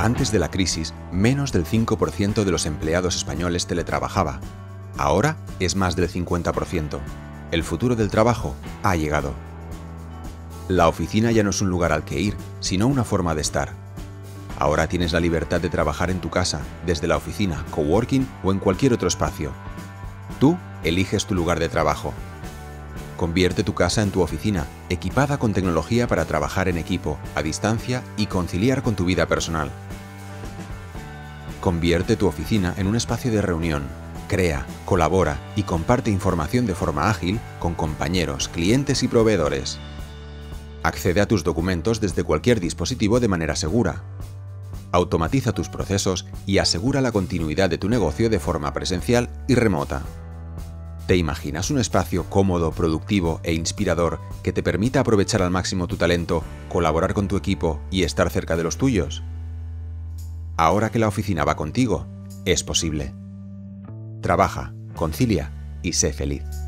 Antes de la crisis, menos del 5% de los empleados españoles teletrabajaba. Ahora es más del 50%. El futuro del trabajo ha llegado. La oficina ya no es un lugar al que ir, sino una forma de estar. Ahora tienes la libertad de trabajar en tu casa, desde la oficina, coworking o en cualquier otro espacio. Tú eliges tu lugar de trabajo. Convierte tu casa en tu oficina, equipada con tecnología para trabajar en equipo, a distancia y conciliar con tu vida personal. Convierte tu oficina en un espacio de reunión. Crea, colabora y comparte información de forma ágil con compañeros, clientes y proveedores. Accede a tus documentos desde cualquier dispositivo de manera segura. Automatiza tus procesos y asegura la continuidad de tu negocio de forma presencial y remota. ¿Te imaginas un espacio cómodo, productivo e inspirador que te permita aprovechar al máximo tu talento, colaborar con tu equipo y estar cerca de los tuyos? Ahora que la oficina va contigo, es posible. Trabaja, concilia y sé feliz.